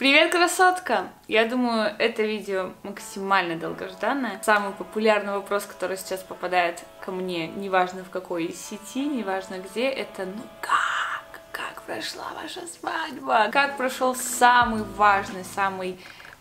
Привет, красотка! Я думаю, это видео максимально долгожданное. Самый популярный вопрос, который сейчас попадает ко мне, неважно в какой сети, неважно где, это ну как прошла ваша свадьба? Как прошел самый важный, самый...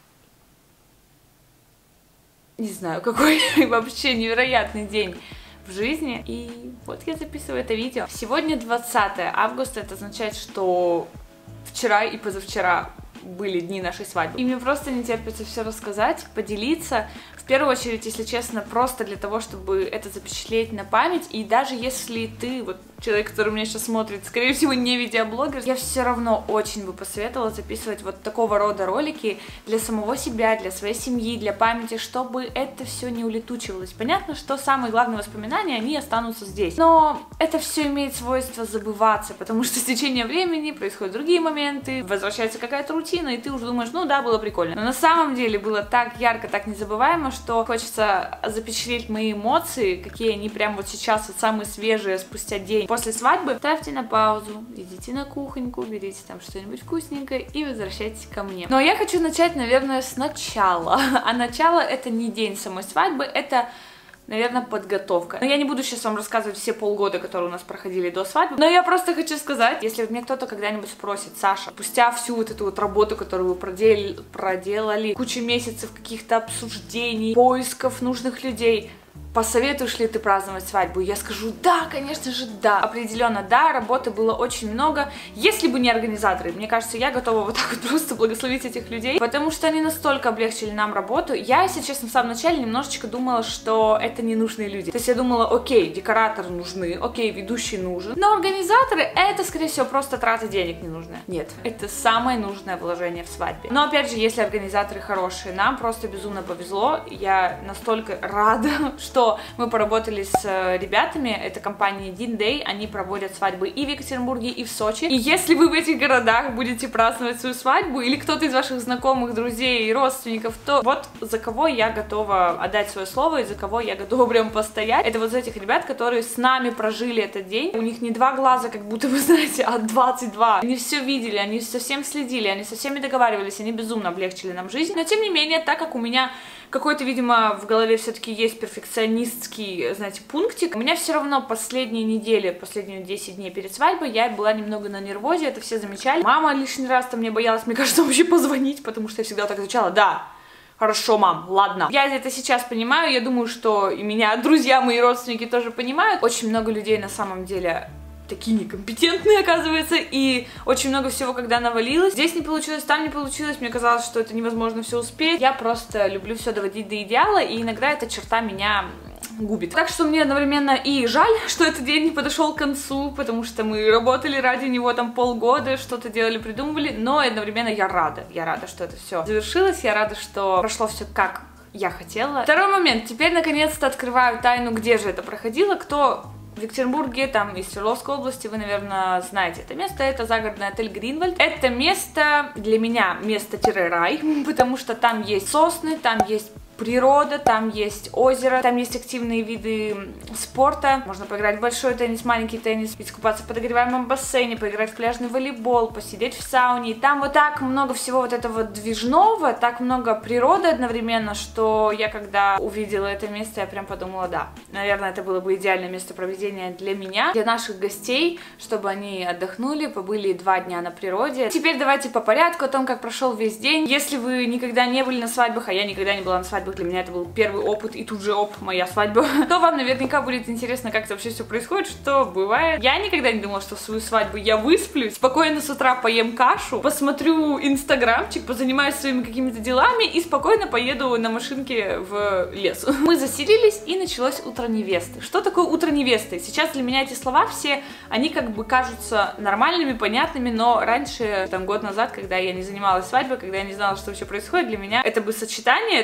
не знаю, какой вообще невероятный день в жизни. И вот я записываю это видео. Сегодня 20 августа, это означает, что вчера и позавчера были дни нашей свадьбы. И мне просто не терпится все рассказать, поделиться. В первую очередь, если честно, просто для того, чтобы это запечатлеть на память. И даже если ты, вот человек, который меня сейчас смотрит, скорее всего, не видеоблогер, я все равно очень бы посоветовала записывать вот такого рода ролики для самого себя, для своей семьи, для памяти, чтобы это все не улетучивалось. Понятно, что самые главные воспоминания, они останутся здесь. Но это все имеет свойство забываться, потому что с течением времени происходят другие моменты, возвращается какая-то рутина, и ты уже думаешь, ну да, было прикольно. Но на самом деле было так ярко, так незабываемо, что хочется запечатлеть мои эмоции, какие они прямо вот сейчас, вот самые свежие, спустя день после свадьбы. Ставьте на паузу, идите на кухоньку, берите там что-нибудь вкусненькое и возвращайтесь ко мне. Но я хочу начать, наверное, сначала. А начало — это не день самой свадьбы, это, наверное, подготовка. Но я не буду сейчас вам рассказывать все полгода, которые у нас проходили до свадьбы. Но я просто хочу сказать, если мне кто-то когда-нибудь спросит: Саша, спустя всю вот эту вот работу, которую вы проделали, кучу месяцев каких-то обсуждений, поисков нужных людей, посоветуешь ли ты праздновать свадьбу? Я скажу: да, конечно же, да. Определенно, да, работы было очень много. Если бы не организаторы, мне кажется, я готова вот так вот просто благословить этих людей, потому что они настолько облегчили нам работу. Я, если честно, в самом начале немножечко думала, что это ненужные люди. То есть я думала: окей, декораторы нужны, окей, ведущий нужен, но организаторы — это, скорее всего, просто трата денег ненужная. Нет, это самое нужное вложение в свадьбе. Но, опять же, если организаторы хорошие, нам просто безумно повезло. Я настолько рада, что мы поработали с ребятами, это компания Dinday, они проводят свадьбы и в Екатеринбурге, и в Сочи. И если вы в этих городах будете праздновать свою свадьбу, или кто-то из ваших знакомых, друзей, родственников, то вот за кого я готова отдать свое слово, и за кого я готова прям постоять, это вот за этих ребят, которые с нами прожили этот день. У них не 2 глаза, как будто вы знаете, а 22. Они все видели, они совсем следили, они со всеми договаривались, они безумно облегчили нам жизнь. Но тем не менее, так как у меня какой-то, видимо, в голове все-таки есть перфекционистский, знаете, пунктик, у меня все равно последние недели, последние 10 дней перед свадьбой я была немного на нервозе, это все замечали. Мама лишний раз там мне боялась, мне кажется, вообще позвонить, потому что я всегда так отвечала: да. Хорошо, мам, ладно. Я это сейчас понимаю, я думаю, что и меня друзья, мои родственники тоже понимают. Очень много людей на самом деле такие некомпетентные, оказывается, и очень много всего, когда навалилось. Здесь не получилось, там не получилось, мне казалось, что это невозможно все успеть. Я просто люблю все доводить до идеала, и иногда эта черта меня губит. Так что мне одновременно и жаль, что этот день не подошел к концу, потому что мы работали ради него там полгода, что-то делали, придумывали, но одновременно я рада, что это все завершилось, я рада, что прошло все как я хотела. Второй момент, теперь наконец-то открываю тайну, где же это проходило. Кто в Екатеринбурге, там из Свердловской области, вы, наверное, знаете это место, это загородный отель Гринвальд. Это место для меня место-рай, потому что там есть сосны, там есть природа, там есть озеро, там есть активные виды спорта. Можно поиграть в большой теннис, маленький теннис, искупаться в подогреваемом бассейне, поиграть в пляжный волейбол, посидеть в сауне. И там вот так много всего вот этого движного, так много природы одновременно, что я, когда увидела это место, я прям подумала: да, наверное, это было бы идеальное место проведения для меня, для наших гостей, чтобы они отдохнули, побыли 2 дня на природе. Теперь давайте по порядку о том, как прошел весь день. Если вы никогда не были на свадьбах, а я никогда не была на свадьбах, для меня это был первый опыт, и тут же моя свадьба, то вам наверняка будет интересно, как это вообще все происходит, что бывает. Я никогда не думала, что в свою свадьбу я высплюсь, спокойно с утра поем кашу, посмотрю инстаграмчик, позанимаюсь своими какими-то делами и спокойно поеду на машинке в лес. Мы заселились, и началось утро невесты. Что такое утро невесты? Сейчас для меня эти слова все, они как бы кажутся нормальными, понятными, но раньше, там, год назад, когда я не занималась свадьбой, когда я не знала, что вообще происходит, для меня это бы сочетание, это бы слово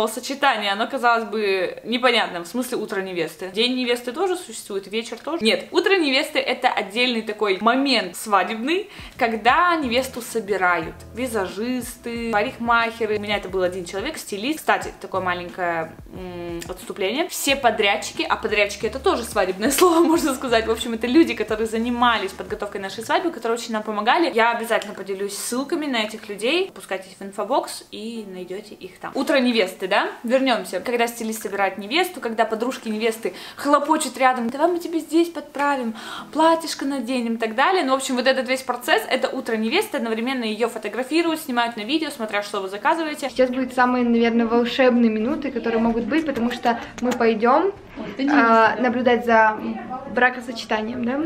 словосочетание, оно, казалось бы, непонятным. В смысле утро невесты. День невесты тоже существует, вечер тоже? Нет, утро невесты это отдельный такой момент свадебный, когда невесту собирают. Визажисты, парикмахеры. У меня это был один человек, стилист. Кстати, такое маленькое отступление. Все подрядчики, а подрядчики это тоже свадебное слово, можно сказать. В общем, это люди, которые занимались подготовкой нашей свадьбы, которые очень нам помогали. Я обязательно поделюсь ссылками на этих людей. Пускайтесь в инфобокс и найдете их там. Утро невесты, да? Вернемся. Когда стилист собирает невесту, когда подружки невесты хлопочут рядом, давай мы тебе здесь подправим, платьишко наденем и так далее. Ну, в общем, вот этот весь процесс, это утро невесты, одновременно ее фотографируют, снимают на видео, смотря что вы заказываете. Сейчас будут самые, наверное, волшебные минуты, которые могут быть, потому что мы пойдем наблюдать за бракосочетанием, да?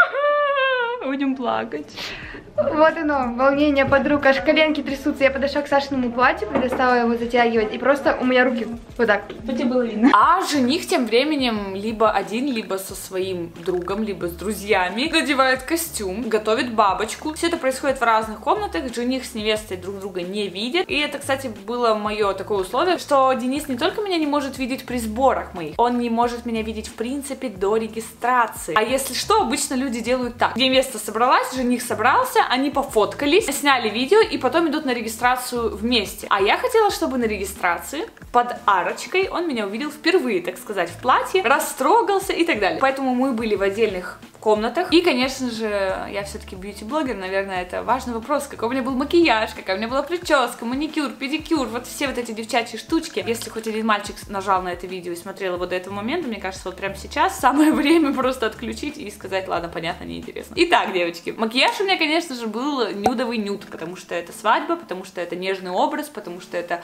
Будем плакать. Вот оно, волнение подруг, аж коленки трясутся. Я подошла к Сашиному платью, предоставила его затягивать, и просто у меня руки вот так. Что тебе было видно? А жених тем временем либо один, либо со своим другом, либо с друзьями надевает костюм, готовит бабочку. Все это происходит в разных комнатах, жених с невестой друг друга не видят. И это, кстати, было мое такое условие, что Денис не только меня не может видеть при сборах моих, он не может меня видеть в принципе до регистрации. А если что, обычно люди делают так. Невеста собралась, жених собрался, они пофоткались, сняли видео и потом идут на регистрацию вместе. А я хотела, чтобы на регистрации под арочкой он меня увидел впервые, так сказать, в платье, растрогался и так далее. Поэтому мы были в отдельных комнатах. И, конечно же, я все-таки бьюти-блогер, наверное, это важный вопрос, какой у меня был макияж, какая у меня была прическа, маникюр, педикюр, вот все вот эти девчачьи штучки. Если хоть один мальчик нажал на это видео и смотрел его до этого момента, мне кажется, вот прямо сейчас самое время просто отключить и сказать, ладно, понятно, неинтересно. Итак, девочки, макияж у меня, конечно же, был нюдовый нюд, потому что это свадьба, потому что это нежный образ, потому что это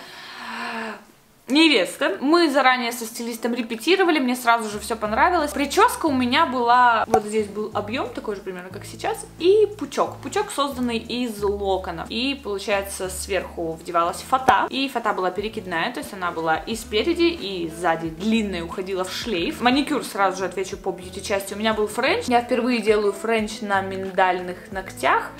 невеста. Мы заранее со стилистом репетировали, мне сразу же все понравилось. Прическа у меня была, вот здесь был объем, такой же примерно, как сейчас, и пучок. Пучок, созданный из локонов. И, получается, сверху вдевалась фата, и фата была перекидная, то есть она была и спереди, и сзади длинная, уходила в шлейф. Маникюр, сразу же отвечу по бьюти-части, у меня был френч. Я впервые делаю френч на миндальных ногтях.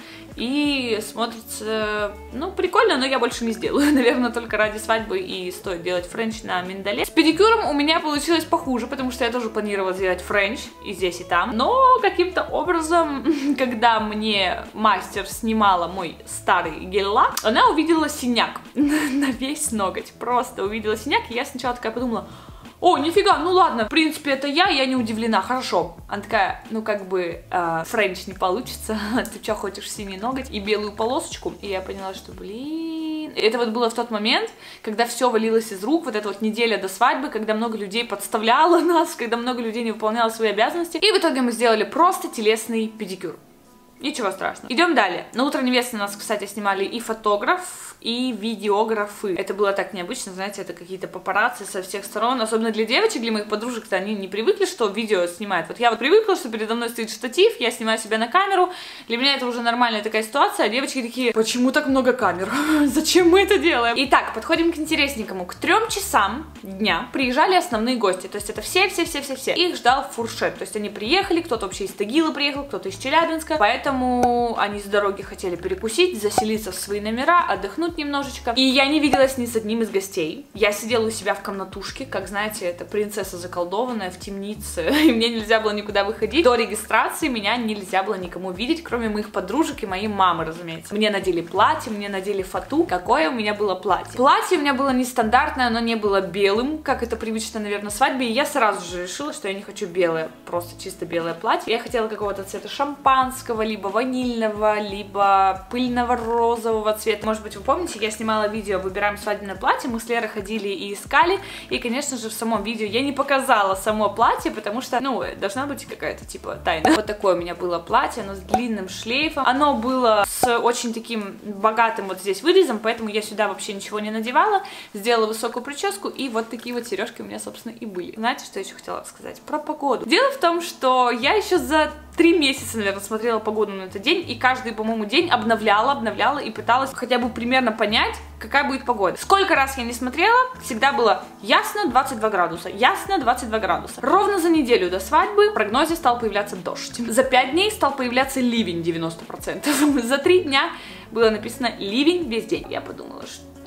И смотрится, ну, прикольно, но я больше не сделаю. Наверное, только ради свадьбы и стоит делать френч на миндале. С педикюром у меня получилось похуже, потому что я тоже планировала сделать френч и здесь, и там. Но каким-то образом, когда мне мастер снимала мой старый гель-лак, она увидела синяк на весь ноготь. Просто увидела синяк, и я сначала такая подумала: о, нифига, ну ладно, в принципе, это я не удивлена, хорошо. Она такая, ну как бы, френч не получится, ты что, хочешь синий ноготь и белую полосочку? И я поняла, что, блин, это вот было в тот момент, когда все валилось из рук, вот эта вот неделя до свадьбы, когда много людей подставляло нас, когда много людей не выполняло свои обязанности. И в итоге мы сделали просто телесный педикюр. Ничего страшного. Идем далее. На утро невесты нас, кстати, снимали и фотограф, и видеографы. Это было так необычно, знаете, это какие-то папарацци со всех сторон, особенно для девочек, для моих подружек-то они не привыкли, что видео снимают. Вот я вот привыкла, что передо мной стоит штатив, я снимаю себя на камеру, для меня это уже нормальная такая ситуация, а девочки такие: почему так много камер? Зачем мы это делаем? Итак, подходим к интересненькому. К 3 часам дня приезжали основные гости, то есть это все. Их ждал фуршет, то есть они приехали, кто-то вообще из Тагила приехал, кто-то из Челябинска, поэтому они с дороги хотели перекусить, заселиться в свои номера, отдохнуть немножечко. И я не виделась ни с одним из гостей. Я сидела у себя в комнатушке, как, знаете, это принцесса заколдованная в темнице, и мне нельзя было никуда выходить. До регистрации меня нельзя было никому видеть, кроме моих подружек и моей мамы, разумеется. Мне надели платье, мне надели фату. Какое у меня было платье? Платье у меня было нестандартное, оно не было белым, как это привычно, наверное, в свадьбе, и я сразу же решила, что я не хочу белое, просто чисто белое платье. Я хотела какого-то цвета шампанского, либо ванильного, либо пыльного розового цвета. Может быть, вы помните, я снимала видео «Выбираем свадебное платье», мы с Лерой ходили и искали, и, конечно же, в самом видео я не показала само платье, потому что, ну, должна быть какая-то, типа, тайна. Вот такое у меня было платье, оно с длинным шлейфом, оно было с очень таким богатым вот здесь вырезом, поэтому я сюда вообще ничего не надевала, сделала высокую прическу, и вот такие вот сережки у меня, собственно, и были. Знаете, что я еще хотела сказать? Про погоду. Дело в том, что я еще за 3 месяца, наверное, смотрела погоду на этот день, и каждый, по-моему, день обновляла и пыталась хотя бы примерно понять, какая будет погода. Сколько раз я не смотрела, всегда было ясно 22 градуса, ясно 22 градуса. Ровно за неделю до свадьбы в прогнозе стал появляться дождь. За 5 дней стал появляться ливень 90%. За 3 дня было написано ливень весь день. Я подумала, что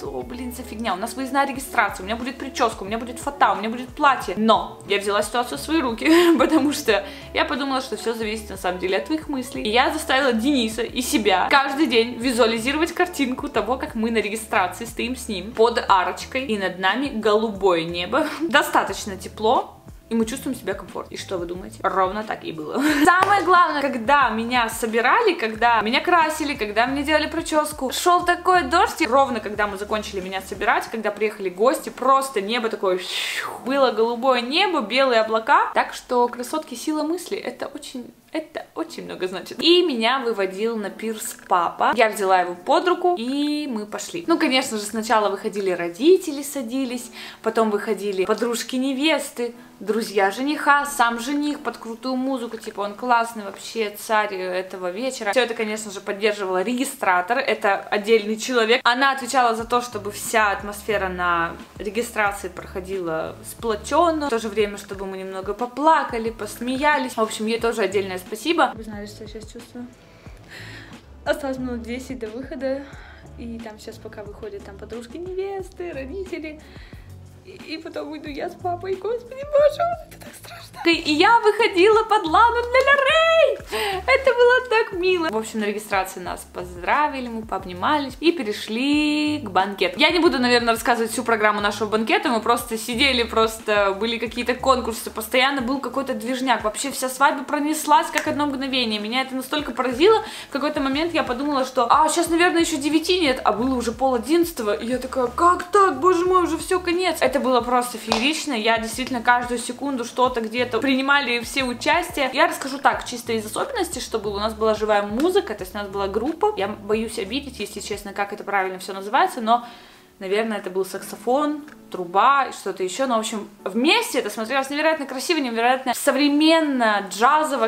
что, блин, за фигня, у нас выездная регистрация, у меня будет прическа, у меня будет фото, у меня будет платье. Но я взяла ситуацию в свои руки, потому что я подумала, что все зависит на самом деле от твоих мыслей. И я заставила Дениса и себя каждый день визуализировать картинку того, как мы на регистрации стоим с ним под арочкой, и над нами голубое небо, достаточно тепло, и мы чувствуем себя комфортно. И что вы думаете? Ровно так и было. Самое главное, когда меня собирали, когда меня красили, когда мне делали прическу, шел такой дождь, и ровно когда мы закончили меня собирать, когда приехали гости, просто небо такое, было голубое небо, белые облака. Так что, красотки, сила мысли, это очень много значит. И меня выводил на пирс папа. Я взяла его под руку, и мы пошли. Ну, конечно же, сначала выходили родители, садились, потом выходили подружки невесты, друзья жениха, сам жених под крутую музыку, типа он классный вообще, царь этого вечера. Все это, конечно же, поддерживала регистратор, это отдельный человек. Она отвечала за то, чтобы вся атмосфера на регистрации проходила сплоченно, в то же время, чтобы мы немного поплакали, посмеялись. В общем, ей тоже отдельное спасибо. Вы знали, что я сейчас чувствую? Осталось минут 10 до выхода, и там сейчас пока выходят там подружки невесты, родители. И потом уйду я с папой, господи боже, это так страшно. И я выходила под Лану Дель Рей. Это было так мило. В общем, на регистрации нас поздравили, мы пообнимались и перешли к банкету. Я не буду, наверное, рассказывать всю программу нашего банкета, мы просто сидели, были какие-то конкурсы, постоянно был какой-то движняк. Вообще вся свадьба пронеслась как одно мгновение. Меня это настолько поразило, в какой-то момент я подумала, что сейчас, наверное, еще 9 нет, а было уже 10:30, и я такая, как так, боже мой, уже все, конец. Это было просто феерично, я действительно каждую секунду что-то где-то принимали все участие. Я расскажу так, чисто из особенностей, что было. У нас была живая музыка, то есть у нас была группа. Я боюсь обидеть, если честно, как это правильно все называется, но, наверное, это был саксофон, труба и что-то еще. Но, в общем, вместе это смотрелось невероятно красиво, невероятно современно, джазово.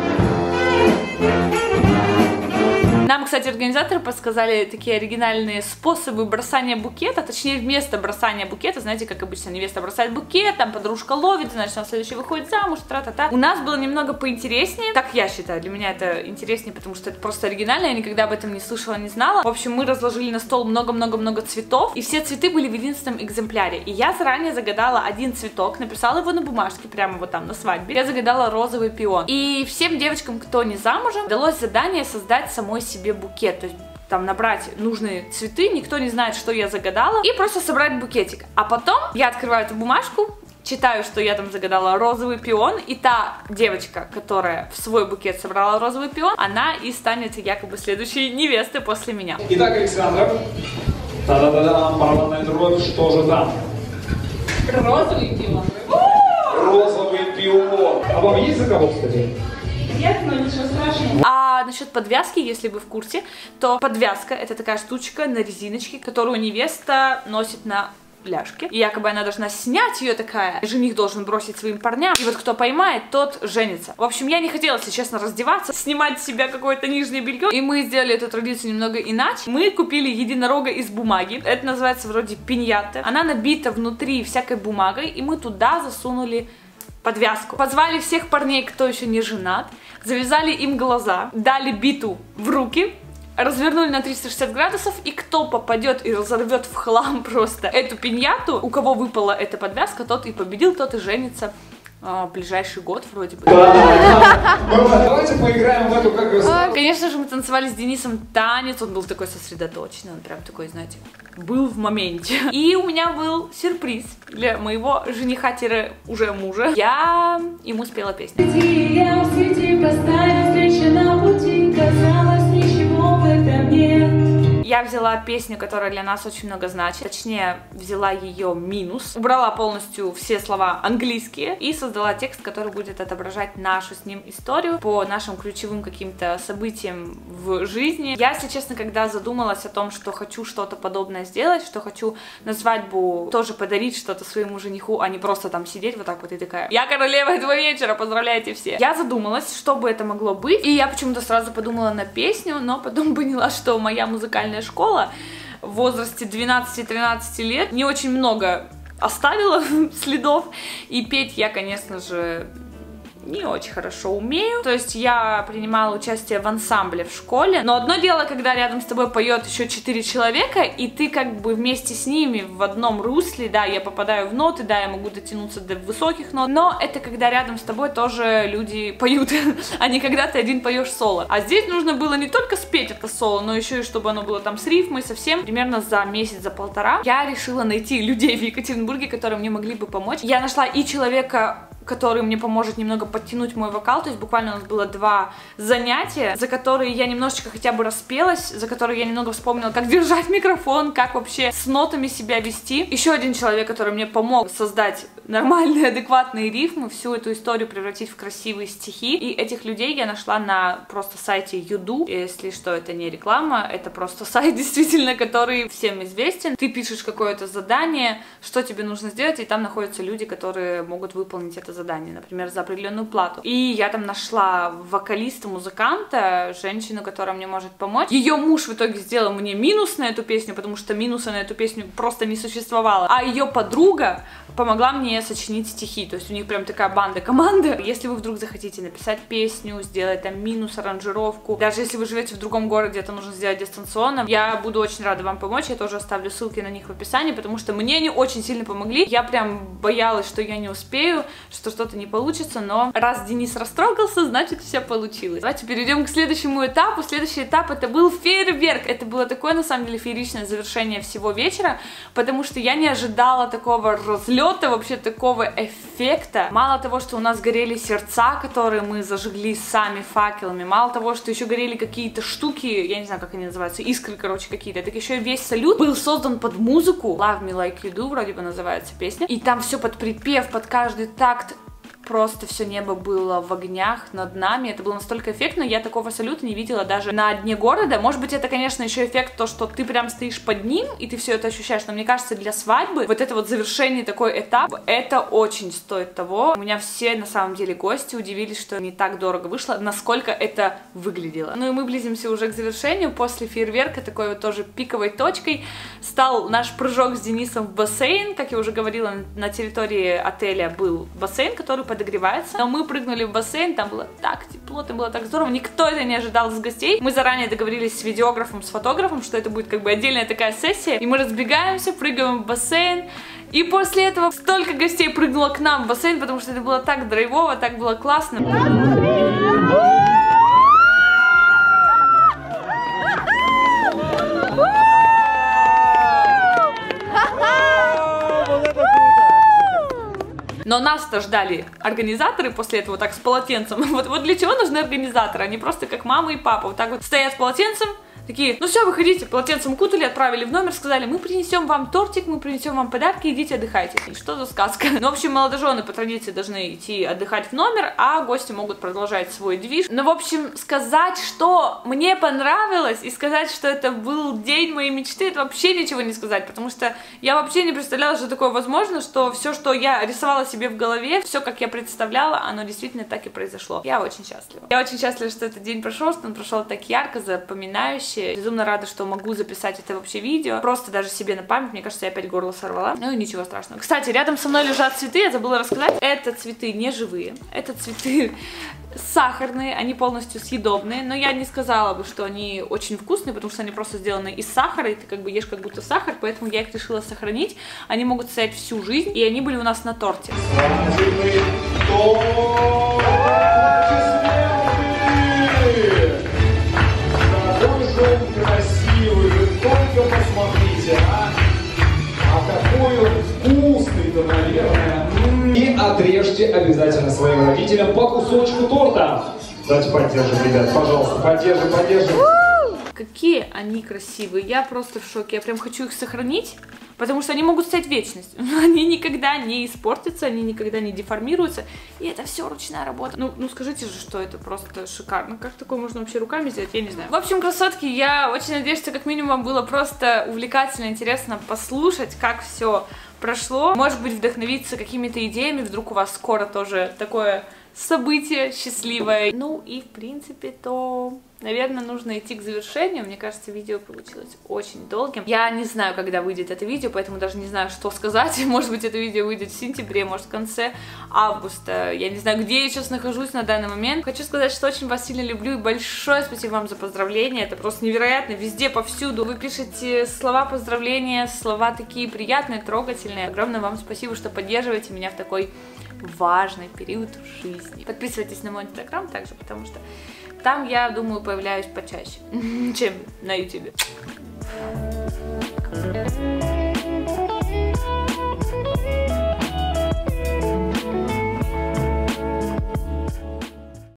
Нам, кстати, организаторы подсказали такие оригинальные способы бросания букета, точнее, вместо бросания букета, знаете, как обычно невеста бросает букет, там подружка ловит, значит, на следующий выходит замуж, тра-та-та. У нас было немного поинтереснее, так я считаю, для меня это интереснее, потому что это просто оригинально, я никогда об этом не слышала, не знала. В общем, мы разложили на стол много-много-много цветов, и все цветы были в единственном экземпляре. И я заранее загадала один цветок, написала его на бумажке, прямо вот там на свадьбе. Я загадала розовый пион. И всем девочкам, кто не замужем, далось задание создать самой себе букет, то есть там набрать нужные цветы, никто не знает, что я загадала, и просто собрать букетик. А потом я открываю эту бумажку, читаю, что я там загадала розовый пион, и та девочка, которая в свой букет собрала розовый пион, она и станет якобы следующей невестой после меня. Итак, Александр, та-да-да-да, барабанная дробь, что же там? Розовый пион. Розовый пион. А вам есть за кого, кстати? Нет, но ничего страшного. А насчет подвязки, если вы в курсе, то подвязка — это такая штучка на резиночке, которую невеста носит на ляжке. И якобы она должна снять ее такая, жених должен бросить своим парням, и вот кто поймает, тот женится. В общем, я не хотела, если честно, раздеваться, снимать с себя какое-то нижнее белье, и мы сделали эту традицию немного иначе. Мы купили единорога из бумаги, это называется вроде пиньята, она набита внутри всякой бумагой, и мы туда засунули подвязку. Позвали всех парней, кто еще не женат, завязали им глаза, дали биту в руки, развернули на 360 градусов, и кто попадет и разорвет в хлам просто эту пиньяту, у кого выпала эта подвязка, тот и победил, тот и женится в ближайший год вроде бы. Давайте поиграем в эту, как раз. Конечно же, мы танцевали с Денисом танец, он был такой сосредоточенный, он прям такой, знаете, был в моменте. И у меня был сюрприз для моего жениха-уже мужа. Я ему спела песню. Я в сети поставила встречу на пути, казалось, ничего в этом нет. Я взяла песню, которая для нас очень много значит, точнее, взяла ее минус, убрала полностью все слова английские и создала текст, который будет отображать нашу с ним историю по нашим ключевым каким-то событиям в жизни. Я, если честно, когда задумалась о том, что хочу что-то подобное сделать, что хочу на свадьбу тоже подарить что-то своему жениху, а не просто там сидеть вот так вот и такая: я королева этого вечера, поздравляйте все. Я задумалась, что бы это могло быть, и я почему-то сразу подумала на песню, но потом поняла, что моя музыкальная школа в возрасте 12-13 лет не очень много оставила следов, и петь я, конечно же, не очень хорошо умею. То есть я принимала участие в ансамбле в школе. Но одно дело, когда рядом с тобой поет еще 4 человека, и ты как бы вместе с ними в одном русле, да, я попадаю в ноты, да, я могу дотянуться до высоких нот, но это когда рядом с тобой тоже люди поют, а не когда ты один поешь соло. А здесь нужно было не только спеть это соло, но еще и чтобы оно было там с рифмой совсем. Примерно за месяц, за полтора я решила найти людей в Екатеринбурге, которые мне могли бы помочь. Я нашла и человека, который мне поможет немного подтянуть мой вокал, то есть буквально у нас было 2 занятия, за которые я немножечко хотя бы распелась, за которые я немного вспомнила, как держать микрофон, как вообще с нотами себя вести. Еще один человек, который мне помог создать нормальные, адекватные рифмы, всю эту историю превратить в красивые стихи, и этих людей я нашла на просто сайте Юду, если что, это не реклама, это просто сайт, действительно, который всем известен. Ты пишешь какое-то задание, что тебе нужно сделать, и там находятся люди, которые могут выполнить это задание, например, за определенную плату. И я там нашла вокалиста, музыканта, женщину, которая мне может помочь. Ее муж в итоге сделал мне минус на эту песню, потому что минуса на эту песню просто не существовало. А ее подруга помогла мне сочинить стихи. То есть у них прям такая банда-команда. Если вы вдруг захотите написать песню, сделать там минус, аранжировку, даже если вы живете в другом городе, это нужно сделать дистанционно, я буду очень рада вам помочь. Я тоже оставлю ссылки на них в описании, потому что мне они очень сильно помогли. Я прям боялась, что я не успею, что что-то не получится, но раз Денис растрогался, значит все получилось. Давайте перейдем к следующему этапу. Следующий этап — это был фейерверк. Это было такое, на самом деле, фееричное завершение всего вечера, потому что я не ожидала такого разлета, вообще такого эффекта. Мало того, что у нас горели сердца, которые мы зажгли сами факелами, мало того, что еще горели какие-то штуки, я не знаю, как они называются, искры, короче, какие-то, так еще и весь салют был создан под музыку. Love Me Like You Do вроде бы называется песня, и там все под припев, под каждый такт. Просто все небо было в огнях над нами. Это было настолько эффектно, я такого салюта не видела даже на дне города. Может быть, это, конечно, еще эффект, то, что ты прям стоишь под ним, и ты все это ощущаешь. Но мне кажется, для свадьбы вот это вот завершение, такой этап, это очень стоит того. У меня все, на самом деле, гости удивились, что не так дорого вышло, насколько это выглядело. Ну и мы близимся уже к завершению. После фейерверка, такой вот тоже пиковой точкой, стал наш прыжок с Денисом в бассейн. Как я уже говорила, на территории отеля был бассейн, который подогревается. Но мы прыгнули в бассейн, там было так тепло, там было так здорово. Никто это не ожидал из гостей. Мы заранее договорились с видеографом, с фотографом, что это будет как бы отдельная такая сессия. И мы разбегаемся, прыгаем в бассейн. И после этого столько гостей прыгнуло к нам в бассейн, потому что это было так драйвово, так было классно. Но нас-то ждали организаторы после этого так с полотенцем. Вот для чего нужны организаторы? Они просто как мама и папа вот так вот стоят с полотенцем, такие: ну все, выходите, полотенцем укутали, отправили в номер, сказали: мы принесем вам тортик, мы принесем вам подарки, идите отдыхайте. И что за сказка? Ну, в общем, молодожены по традиции должны идти отдыхать в номер, а гости могут продолжать свой движ. Ну, в общем, сказать, что мне понравилось, и сказать, что это был день моей мечты, это вообще ничего не сказать, потому что я вообще не представляла, что такое возможно, что все, что я рисовала себе в голове, все, как я представляла, оно действительно так и произошло. Я очень счастлива. Я очень счастлива, что этот день прошел, что он прошел так ярко, запоминающе. Безумно рада, что могу записать это вообще видео. Просто даже себе на память. Мне кажется, я опять горло сорвала. Ну и ничего страшного. Кстати, рядом со мной лежат цветы. Я забыла рассказать. Это цветы не живые. Это цветы сахарные. Они полностью съедобные. Но я не сказала бы, что они очень вкусные, потому что они просто сделаны из сахара. И ты как бы ешь как будто сахар. Поэтому я их решила сохранить. Они могут стоять всю жизнь. И они были у нас на торте. Красивый, вы только посмотрите, а какой он вкусный-то, наверное. И отрежьте обязательно своим родителям по кусочку торта. Давайте поддержим, ребят, пожалуйста, поддержим. Какие они красивые, я просто в шоке, я прям хочу их сохранить, потому что они могут стоять вечность, они никогда не испортятся, они никогда не деформируются, и это все ручная работа. Ну скажите же, что это просто шикарно, как такое можно вообще руками сделать, я не знаю. В общем, красотки, я очень надеюсь, что как минимум вам было просто увлекательно, интересно послушать, как все прошло, может быть, вдохновиться какими-то идеями, вдруг у вас скоро тоже такое событие счастливое. Ну и в принципе то, наверное, нужно идти к завершению. Мне кажется, видео получилось очень долгим. Я не знаю, когда выйдет это видео, поэтому даже не знаю, что сказать. Может быть, это видео выйдет в сентябре, может, в конце августа. Я не знаю, где я сейчас нахожусь на данный момент. Хочу сказать, что очень вас сильно люблю и большое спасибо вам за поздравления. Это просто невероятно. Везде, повсюду вы пишете слова поздравления, слова такие приятные, трогательные. Огромное вам спасибо, что поддерживаете меня в такой важный период в жизни. Подписывайтесь на мой инстаграм также, потому что там, я думаю, появляюсь почаще, чем на ютубе.